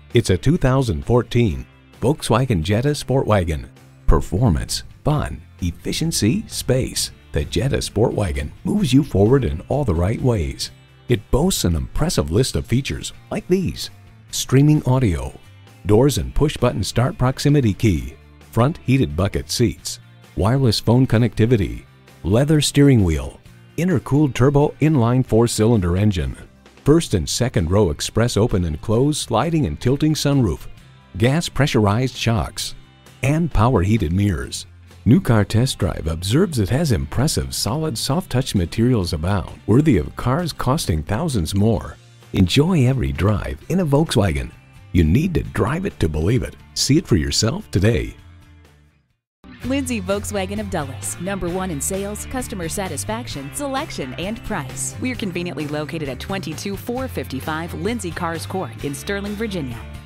It's a 2014 Volkswagen Jetta Sportwagon. Performance, fun, efficiency, space. The Jetta Sportwagon moves you forward in all the right ways. It boasts an impressive list of features like these: streaming audio, doors and push-button start proximity key, front heated bucket seats, wireless phone connectivity, leather steering wheel, intercooled turbo inline 4-cylinder engine, first and second row express open and close sliding and tilting sunroof, gas pressurized shocks, and power heated mirrors. New Car Test Drive observes it has impressive solid soft touch materials abound, worthy of cars costing thousands more. Enjoy every drive in a Volkswagen. You need to drive it to believe it. See it for yourself today. Lindsay Volkswagen of Dulles, #1 in sales, customer satisfaction, selection, and price. We are conveniently located at 22455 Lindsay Cars Court in Sterling, Virginia.